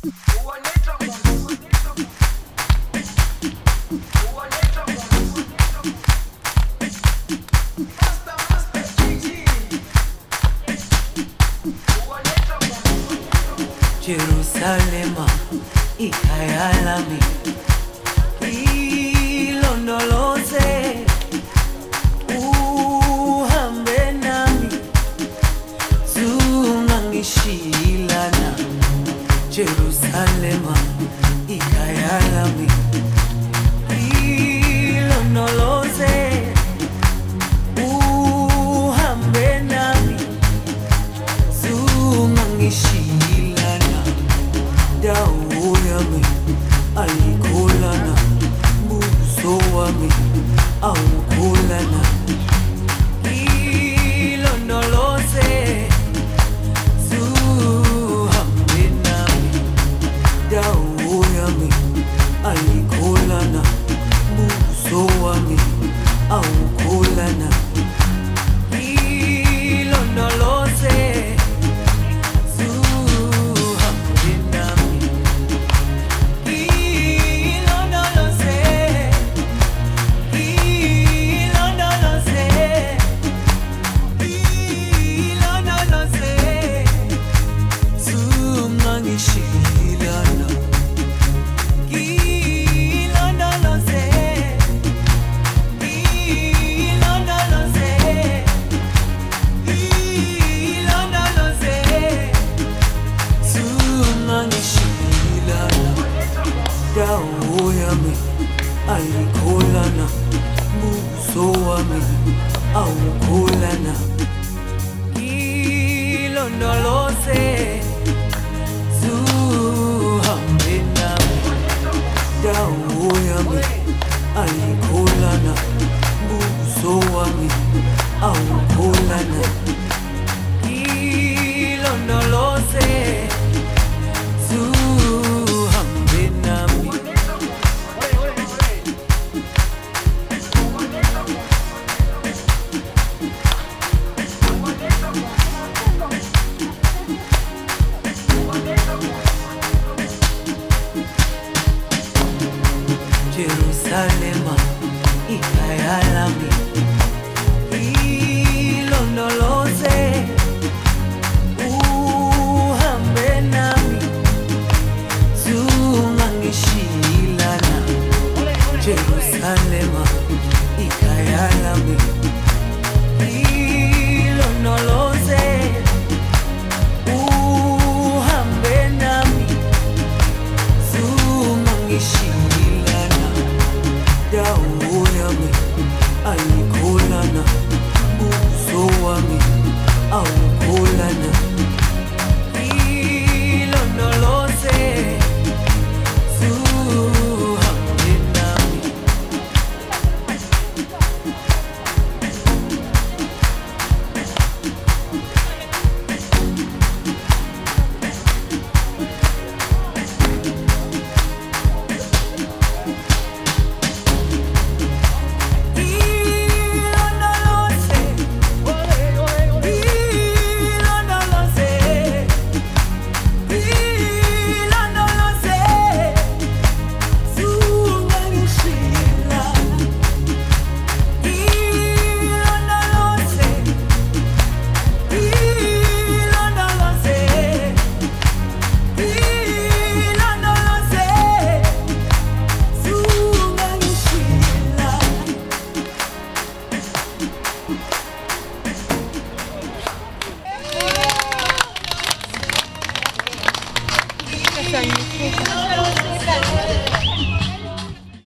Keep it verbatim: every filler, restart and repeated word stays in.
Jerusalema, ikhaya lami, ilondoloze, uhambe nami, zungangishilana. Jerusalema, ikhaya lami, ilondoloze, uhambe nami, zungangishilana. Dawo yami ayikholana, buso wami awukholana. Ilondoloze, zuhambe nami. Dawo yami ayikholana, buso wami awukholana. Ilondoloze, dawo yami ayikholana, buso wami awukholana. Ilondoloze, zuhambe nami. Dawo yami ayikholana, buso wami awukholana. Ilondoloze, zuhambe nami. Jerusalema, ikhaya lami, ilondoloze, uhambe nami, zungangishilana. Jerusalema, ikhaya lami, ilondoloze, uhambe nami, zungangishilana. Dawo yami ayikholana, buso wami awukholana. Ilondoloze, zuhambe nami. Magnifique.